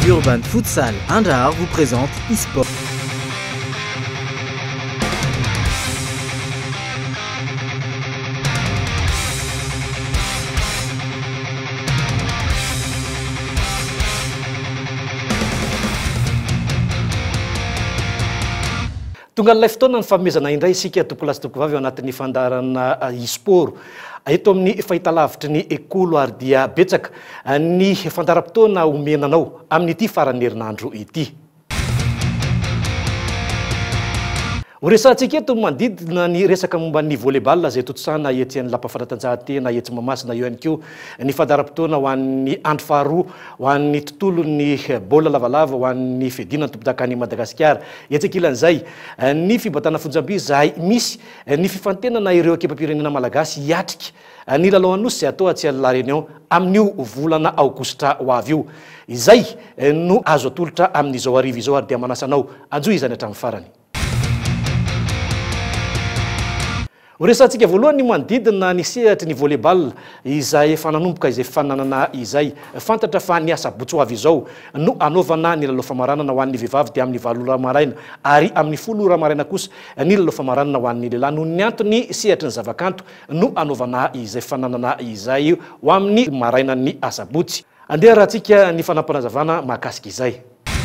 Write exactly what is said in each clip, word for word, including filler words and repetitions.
Urban Futsal Andar vous présente eSport. Tonga ilay fotoana ny fanomezana indray isika tompolasy tokovavy ao anatin'ny fandarana eSport. Eto amin'ny fahitalavitry ny ekolo ary dia betsaka ny fandaram-potoana omenanao amin'ity farany herinandro ity. Horesantsika eto manodidina ny resaka momba ny volleyball izay tototsana etsy ny lapa fanatanjahantena etsy Mahamasina eo ihany koa ny fandaram-potoana ho an'ny andro faharoa ho an'ny tontolon'ny baolina lavalava ho an'ny fiadinana tompo-dakan'i Madagasikara. Etsy ankilan'izay ny fibatana fonjam-by izay misy ny fifantenana ireo ekipam-pirenena malagasy hiatrika ny lalao anosy izay atao atsy La Réunion amin'io volana aogositra ho avy io. Izay no azo atolotra amin'izao arivo izao ary dia manasanao anjoy izany hatramin'ny farany. Horesantsika voalohany manodidina ny sehatry ny volleyball izay efa nanomboka izay fananana izay fantatra fa ny asabotsy ho avy izao no anaovana ny lalao famaranana ho an'ny vehivavy dia amin'ny valo ora maraina ary amin'ny folo ora maraina kosa ny lalao famaranana ho an'ny lehilahy noho ny antony sehatry ny zavakanto no anaovana izay fananana izay ho amin'ny maraina ny asabotsy. Andeha rahantsika ny fanampanazavana mahakasika izay.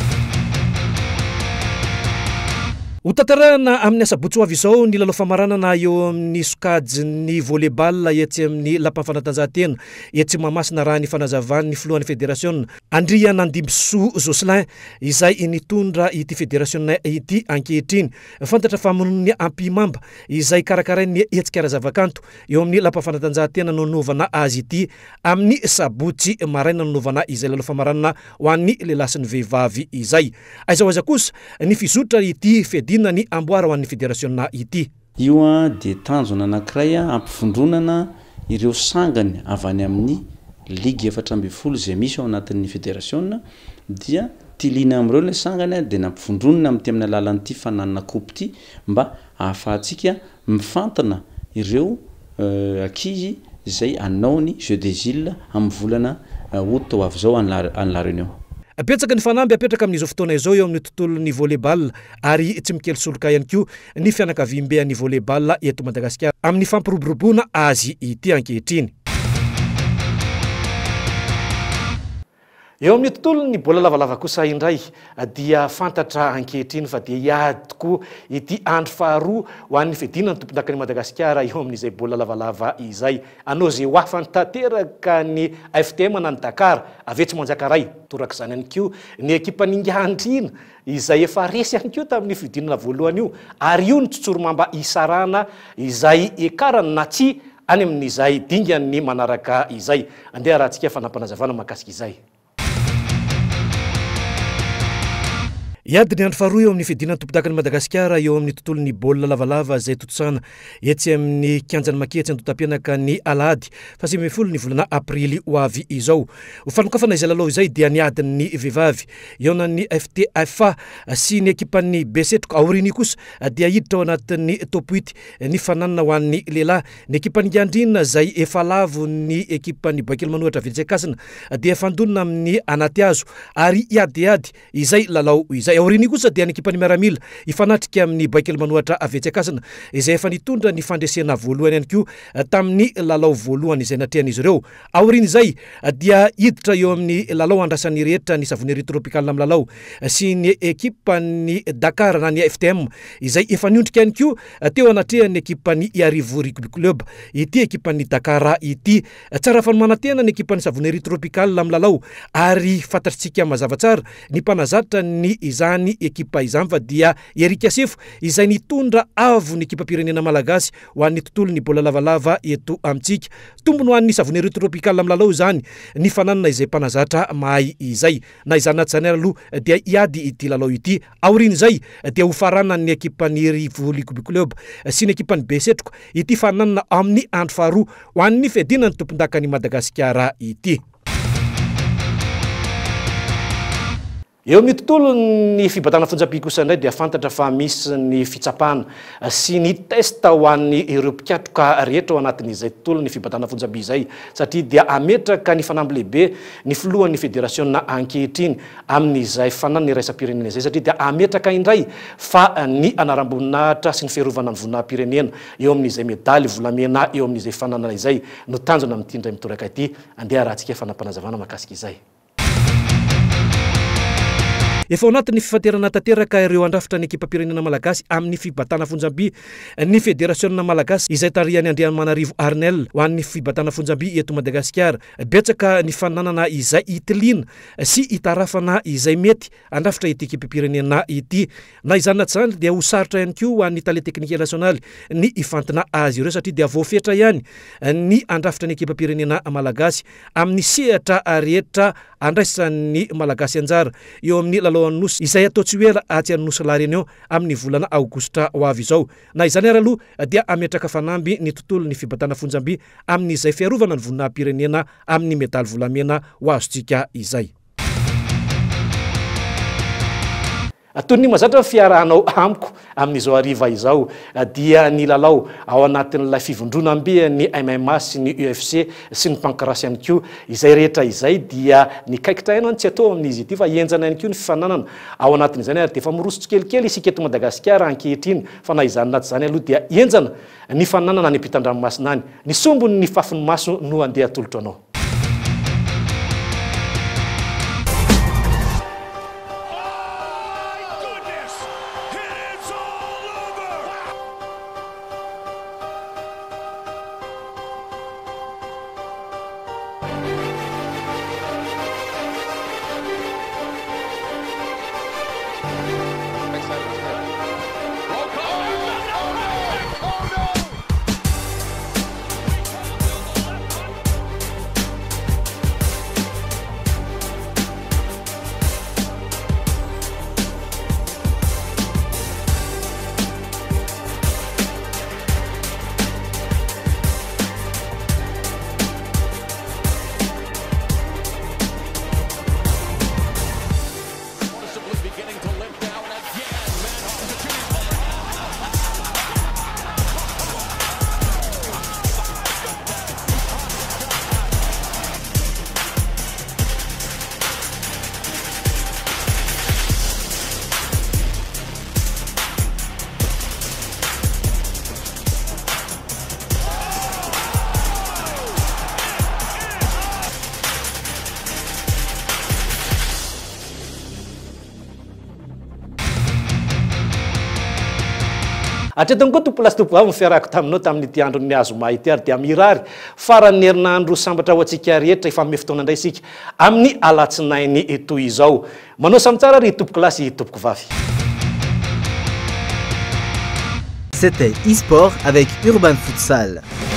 Ho tantarahana amin'ny asabotsy ho avy izao ny lalao famaranana eo amin'ny sokajy ny volleyball etsy amin'ny lapan'ny fanatanjahantena etsy Mahamasina raha ny fanazavan'ny filohan'ny fédération Andria Nandimso Jocelyn izay nitondra ity fédération ity ankehitriny. Fantatra fa amin'ny ampimamba izay karakarain'ny hetsika ara-zavakanto eo amin'ny lapan'ny fanatanjahantena no nanovana azy ity amin'ny sabotsy maraina no nanovana izay lalao famaranana ho an'ny lehilahy sy ny vehivavy izay. Aiza ho aiza kosa ny fizotra ity fedina ny amboara ho an'ny fédération ity. Io a dia tanjona anankiray ampifondronana ireo sangany avy any amin'ny ligue efatra ambin'ny folo izay misy ao anatin'ny fédération dia tilina amin'ireo ilay sangany dia nampifondronana amin'ity amin'ny alalan'ity fananana kopy ity mba ahafahantsika mifantana ireo ankizy izay anao ny jeu des îles amin'ny volana août ho avy izao any La Réunion. Betsaka ny fanamby apetraka amin'izao fotoana izao eo amin'ny tontolon'ny volleyball ary tsy mikely soloka ihany koa ny fianakaviam-bean'ny volleyball eto Madagasikara amin'ny fampiroboroboana azy ity ankehitriny. Eo amin'ny tontolon'ny baolina lavalava kosa indray dia fantatra ankehitriny fa dia hiady tokoa ity andro faharoa ho an'ny fiadinana tompo-dakan'i Madagasikara eo amin'izay baolina lavalava izay. Anao izay ho afantanteraka ny F T M na ny Dakar avetsy manjakaray toraka izany ihany koa ny ekipan'Ingahandriana izay efa resy ihany koa tamin'ny fiadinana voalohany io ary io ny tsotsoromamba isarana izay ekarany na tsy any amin'izay dingany manaraka izay. Andeha rahantsika fanampanazavana mahakasika izay. Iady ny andro faharoa eo amin'ny fiadinana tompo-dakan'i Madagasikara eo amin'ny tontolon'ny baolina lavalava izay tototsana etsy amin'ny kianjany maketsy andotam-pianaka ny alahady fa sivy ambin'ny folo ny volana aprily ho avy izao. Ho fanokafana izay lalao izay dia niadin'ny vehivavy eo na ny F T F A sy ny ekipan'ny Besetroko aoriny kosa dia hiditra ao anatin'ny top huit ny fananana ho an'ny lehilahy. Ny ekipan'ny Andriana izay efa lavo ny ekipan'ny Baikely Manohatra Vetsekasina dia fandonina amin'ny anaty hazo ary iadiady izay lalao izay. Aoriny kosa dia ny ekipan'ny Miaramila ifanatrika amin'ny Baikely Manohatra Vetsekasina izay efa nitondra ny fandresena voalohany ihany koa tamin'ny lalao voalohany izay natrehan'izy ireo. Aoriny izay dia hiditra eo amin'ny lalao andrasan'ny rehetra ny Savonnerie Tropicale amin'ny lalao sy ny ekipan'ny Dakar na ny F T M izay efa niondrika ihany koa teo anatrehan'ny ekipan'ny Iarivo Rugby Club ity ekipan'ny Dakar ity. Tsara fanomanantena ny ekipan'ny Savonnerie Tropicale amin'ny lalao ary fantatritsika mazava tsara ny mpanazatra ny izany ekipa izany fa dia Erika Sefo izay nitondra avo ny ekipa-pirenena malagasy ho an'ny tontolon'ny baolina lavalava eto amintsika. Tombony ho an'ny Savonnerie Tropicale amin'ny lalao izany ny fananana izay mpanazatra mahay izay. Na izany naty izany aloha dia hiady ity lalao ity. Aoriny izay dia ho faranan'ny ekipan'ny Iarivo Rugby Club sy ny ekipan'ny Besetroko ity fananana amin'ny andro faharoa ho an'ny fiadinana tompo-dakan'i Madagasikara ity. eo amin'ny tontolo ny fibatana fonjam-by kosa indray dia fantatra fa misy ny fitsapana sy ny test ho an'ny ireo mpikatroka rehetra ao anatin'izay tontolo ny fibatana fonjam-by izay satria dia ametraka ny fanamby lehibe ny filohan'ny fédérationna ankehitriny amin'izay fanana ny raisam-pirenena izay satria dia ametraka indray fa ny anaram-boninahitra sy ny fiarovana ny voninahim-pirenena eo amin'izay medaly volamena eo amin'izay fananana izay no tanjona amin'ity indray mitoraka ity andeha rahantsika fanampanazavana mahakasika izay. Efa ao anatin'ny fifaterana tanteraka ireo andrafitra ny ekipa-pirenena malagasy amin'ny fibatana fonjam-by ny fédérationna malagasy izay tarihany Andriamanarivo Arnel ho an'ny fibatana fonjam-by eto Madagasikara. Betsaka ny fananana izay itiliana sy itarafana izay mety andrafitra ity ekipa-pirenena ity. Na izany na tsy izany dia ho sarotra ihany koa ho an'ny tale teknika nasionaly ny ifantina azy ireo satria dia voafetra ihany ny andrafitra ny ekipa-pirenena malagasy amin'ny sehatra rehetra andraisan'ny malagasy anjara eo amin'ny lalao nosy izay atao tsy hoe atsy anosy larenio amin'ny volana aogositra ho avy izao. Na izany ary aloha dia ametraka fanamby ny tontolo ny fibatana fonjam-by amin'izay fiarovana ny voninahim-pirenena amin'ny medaly volamena ho azontsika izay. Atony mazatra fiarahanao amiko amin'izao hariva izao dia ny lalao ao anatin'ilay fivondronam-by ny M M A sy ny U F C sy ny pancrace ihany koa izay rehetra izay dia ny kaikitra ihany tsy atao amin'izy ity fa enjana ihany koa ny fifananana ao anatin'izany ary dia efa mirosotro kelikely isika eto Madagasikara ankehitriny fa na izany na tsy izany aloha dia enjana ny fananana ny ampitan-dranomasina any ny sombony ny fafin'ny maso no andeha atolotra anao. Atretany koa tompo lasy tompo avy ny fiarahako taminao tamin'ity andro ny azo mahity ary dia mirary faran'ny herinandro sambatra ho antsika rehetra efa ame fotoana indray isika amin'ny alatsinainy toy izao. Manao samy tsara ry tompoko lasy tompoko vavy. C'était eSport avec Urban Futsal.